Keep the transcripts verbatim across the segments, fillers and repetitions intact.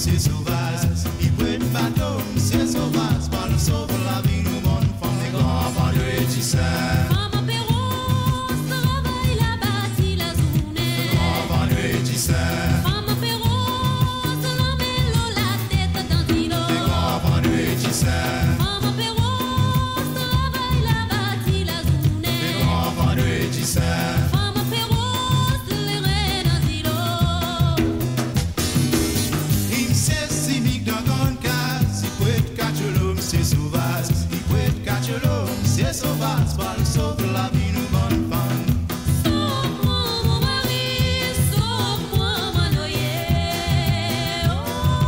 c'est sauvage. Il peut être bateau, c'est sauvage. Pas le sauve la vie, nous bonne femme, les grands vents de réticence. Maman Perros, travaille la bâtie la journée. Grands vents de réticence. Maman Perros, la mélo la tête dans l'îlot. Les grands vents de réticence. Maman Perros, travaille la bâtie la journée. Les grands vents de réticence. Maman Perros, les reines dans l'îlot. Il sait si vite dans grande case. Il peut être catch l'homme, c'est sauvage. Il peut être catch l'homme, c'est sauvage. Pas le sauve la vie, nous bonne femme. Sauve-moi mon mari, sauve-moi mon noyer. Oh.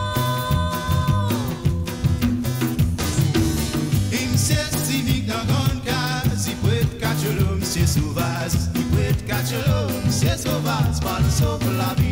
Il sait si vite dans grande case. Il peut être catch l'homme, c'est sauvage. Il peut être catch l'homme, c'est sauvage. Pas le sauve la vie.